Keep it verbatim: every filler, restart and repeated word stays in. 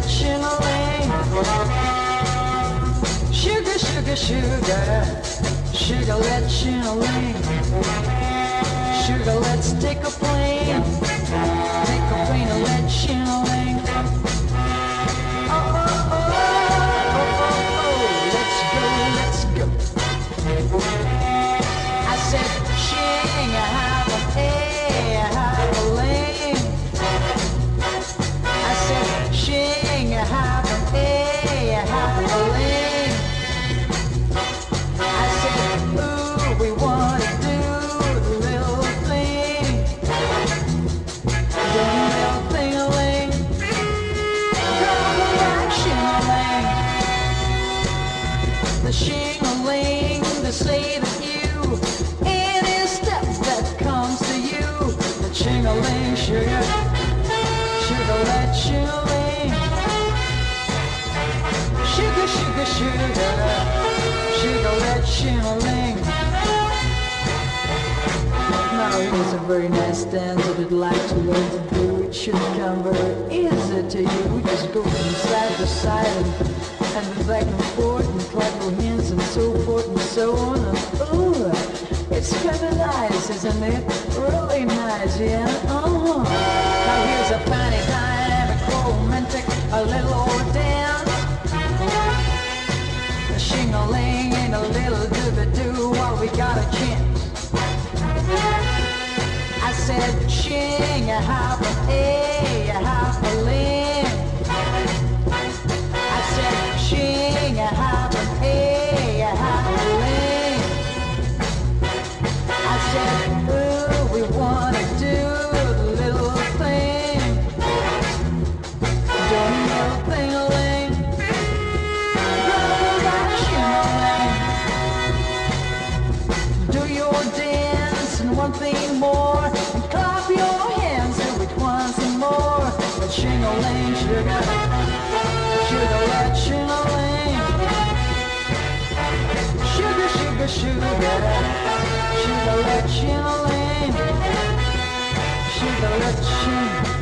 ching-a-ling. Sugar, sugar, sugar, sugar, let ching-a-ling. Sugar, let's take a plane, take a plane and let ching-a-ling. Oh, oh, oh, oh, oh, oh, let's go, let's go. I said, shing, have a, have a ling. I said, shing, have a, have a ling. I said, ooh, we want to do the little thing, the little thing-a-ling. Come on, shing-a-ling. The shing-a-ling, the say that you, any step that comes to you, the ching-a-ling, sugar, sugar, let ching-a-ling. Sugar, sugar, sugar, sugar, let ching-a-ling. Now here's a very nice dance that I'd like to learn to do. It shouldn't come very easy to you. Just go from side to side and, and back and forth and clap your hands and so forth and so on. And ooh, it's kind of nice, isn't it? Really nice, yeah. Uh-huh. Now here's a funny dynamic, romantic, a little old dance. A shing-a-ling and a little doobie-doo while we got a chance. I said, shing, a hop, a, a hop, a ling. I said, shing, a hop, a, a hop, a ling. I said, ooh, we want to do the little thing, do the little thing-a-ling. Roll that shing-a-ling. Do your dance and one thing more, and clap your hands and with one some more. But shing-a-ling, sugar, sugar, let shing-a-ling. Sugar, sugar, sugar, sugar, let shing-a-ling. Sugar, let shing.